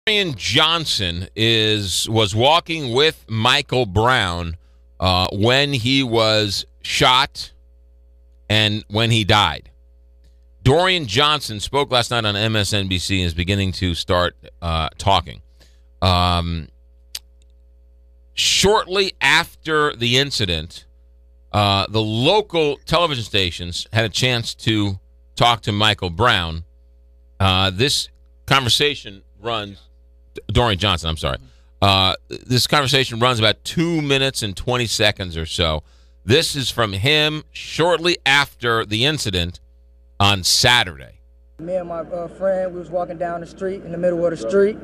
Dorian Johnson was walking with Michael Brown when he was shot and when he died. Dorian Johnson spoke last night on MSNBC and is beginning to start talking. Shortly after the incident, the local television stations had a chance to talk to Michael Brown. This conversation runs... Dorian Johnson, I'm sorry. This conversation runs about 2 minutes and 20 seconds or so. This is from him shortly after the incident on Saturday. Me and my friend, we was walking down the street, in the middle of the street,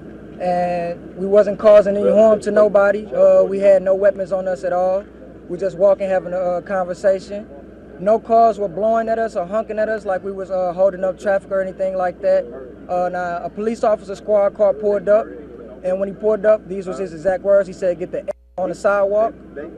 and we wasn't causing any harm to nobody. We had no weapons on us at all. We just walking, having a conversation. No cars were blowing at us or honking at us like we was holding up traffic or anything like that. Now, a police officer squad car pulled up, and when he pulled up, these was his exact words. He said, "Get the F on the sidewalk."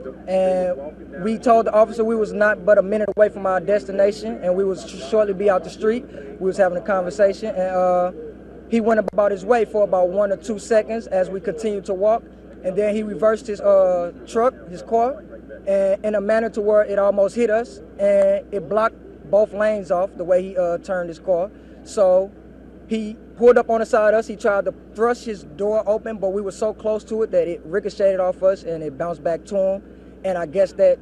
And we told the officer we was not but a minute away from our destination, and we was shortly be out the street. We was having a conversation, and he went about his way for about 1 or 2 seconds as we continued to walk, and then he reversed his truck, his car, and in a manner to where it almost hit us, and it blocked both lanes off the way he turned his car. So he pulled up on the side of us. He tried to thrust his door open, but we were so close to it that it ricocheted off us and it bounced back to him. And I guess that,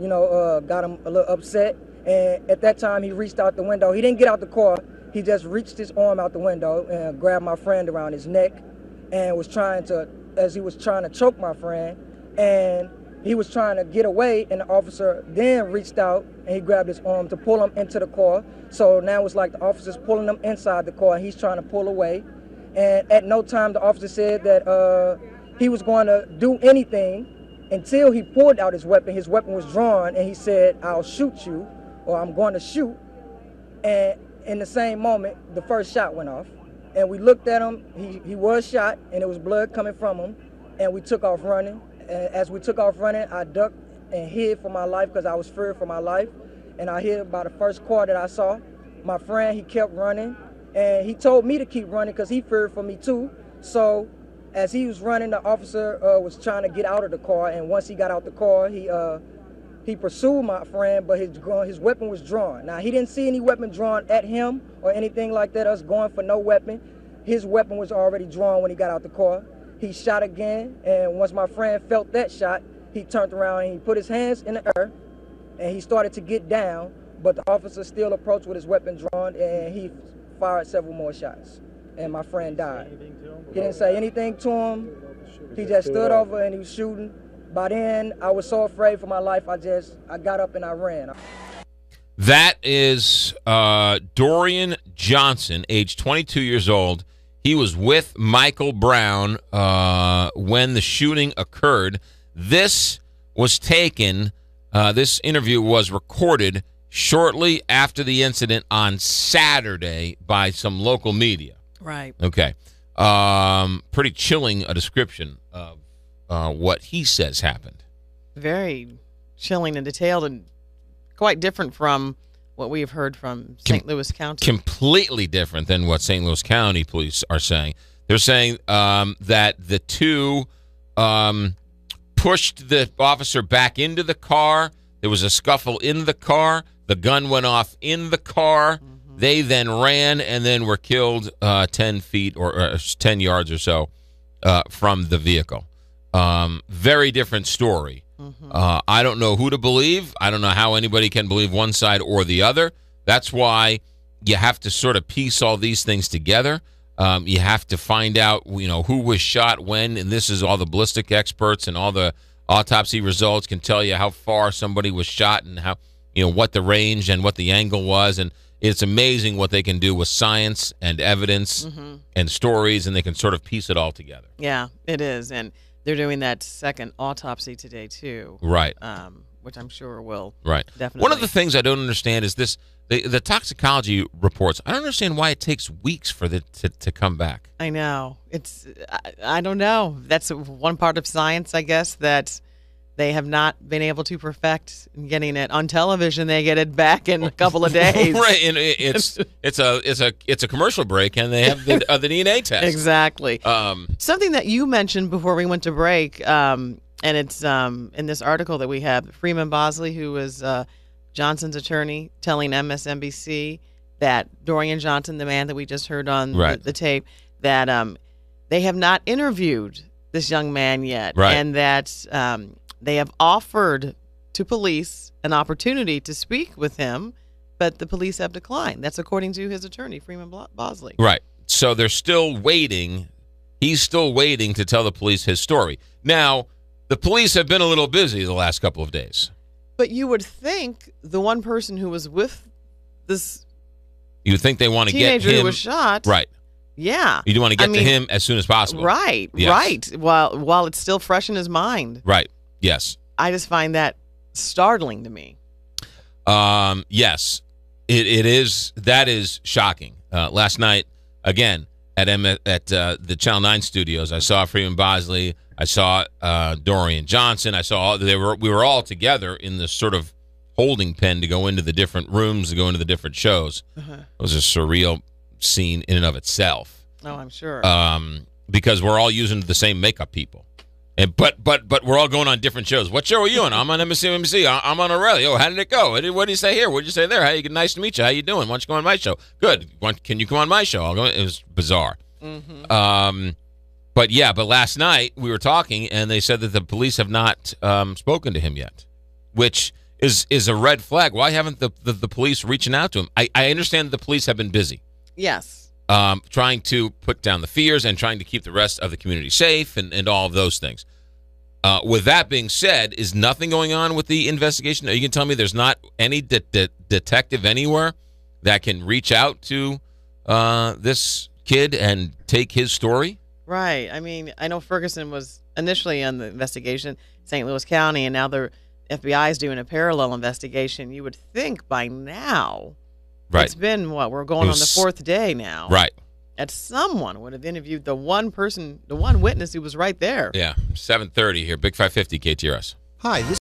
got him a little upset. And at that time, he reached out the window. He didn't get out the car. He just reached his arm out the window and grabbed my friend around his neck and was trying to choke my friend. And he was trying to get away, and the officer then reached out and he grabbed his arm to pull him into the car. So now it's like the officer's pulling him inside the car and he's trying to pull away. And at no time the officer said that he was going to do anything until he pulled out his weapon. His weapon was drawn and he said, "I'll shoot you," or "I'm going to shoot." And in the same moment, the first shot went off. And we looked at him. He was shot and there was blood coming from him. And we took off running. And as we took off running, I ducked and hid for my life because I was feared for my life. And I hid by the first car that I saw. My friend, he kept running. And he told me to keep running because he feared for me too. So as he was running, the officer was trying to get out of the car. And once he got out the car, he pursued my friend, but his weapon was drawn. Now, he didn't see any weapon drawn at him or anything like that, us going for no weapon. His weapon was already drawn when he got out the car. He shot again, and once my friend felt that shot, he turned around and he put his hands in the air, and he started to get down, but the officer still approached with his weapon drawn, and he fired several more shots, and my friend died. He didn't say anything to him. He just stood over and he was shooting. By then, I was so afraid for my life, I got up and I ran. That is Dorian Johnson, age 22 years old. He was with Michael Brown when the shooting occurred. This was taken, this interview was recorded shortly after the incident on Saturday by some local media. Right. Okay. Pretty chilling a description of what he says happened. Very chilling and detailed and quite different from what we have heard from St. Louis County. Completely different than what St. Louis County police are saying. They're saying that the two pushed the officer back into the car. There was a scuffle in the car. The gun went off in the car. Mm-hmm. They then ran and then were killed 10 feet or 10 yards or so from the vehicle. Very different story. Mm-hmm. I don't know who to believe. I don't know how anybody can believe one side or the other. That's why you have to sort of piece all these things together. You have to find out, who was shot when, and this is all the ballistic experts and all the autopsy results can tell you how far somebody was shot and how, what the range and what the angle was. And it's amazing what they can do with science and evidence mm-hmm. and stories, and they can sort of piece it all together. Yeah, it is. And they're doing that second autopsy today, too. Right. Which I'm sure will definitely. One of the things I don't understand is this, the toxicology reports. I don't understand why it takes weeks for it to come back. I know. I don't know. That's one part of science, I guess, that they have not been able to perfect getting it on television. They get it back in a couple of days. Right, and it's a commercial break, and they have the DNA test. Exactly. Something that you mentioned before we went to break, and it's in this article that we have, Freeman Bosley, who was Johnson's attorney, telling MSNBC that Dorian Johnson, the man that we just heard on the tape, that they have not interviewed this young man yet, and that they have offered to police an opportunity to speak with him, but the police have declined. That's according to his attorney, Freeman Bosley. Right. So they're still waiting. He's still waiting to tell the police his story. Now, the police have been a little busy the last couple of days. But you would think the one person who was with this you would think they want to get him. Teenager who was shot. Right. Yeah. You want to get to him as soon as possible. Right. Yes. Right. While it's still fresh in his mind. Right. Yes. I just find that startling to me. Yes. It is. That is shocking. Last night, again, at the Channel 9 studios, I saw Freeman Bosley. I saw Dorian Johnson. I saw we were all together in this sort of holding pen to go into the different rooms, to go into the different shows. It was a surreal scene in and of itself. Oh, I'm sure. Because we're all using the same makeup people. But we're all going on different shows. What show are you on? I'm on MSNBC. I'm on O'Reilly. Oh, how did it go? What did you say here? What did you say there? Hey, nice to meet you. How you doing? Why don't you go on my show? Good. Can you come on my show? I'll go. It was bizarre. But last night we were talking, and they said that the police have not spoken to him yet, which is a red flag. Why haven't the police reaching out to him? I understand the police have been busy. Yes. Trying to put down the fears and trying to keep the rest of the community safe and all of those things. With that being said, is nothing going on with the investigation? You can tell me there's not any detective anywhere that can reach out to this kid and take his story? Right. I mean, I know Ferguson was initially on the investigation, St. Louis County, and now the FBI is doing a parallel investigation. You would think by now, it's been, we're going on the fourth day now. Right. That someone would have interviewed the one person, the one witness who was right there. Yeah, 7:30 here, Big 550 KTRS. Hi, this